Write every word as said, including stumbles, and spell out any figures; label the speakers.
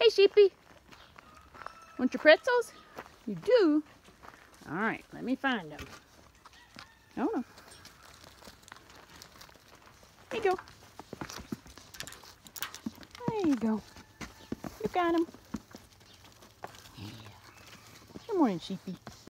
Speaker 1: Hey, sheepy. Want your pretzels? You do? All right, let me find them. Oh, no. There you go. There you go. You got them. Yeah. Good morning, sheepy.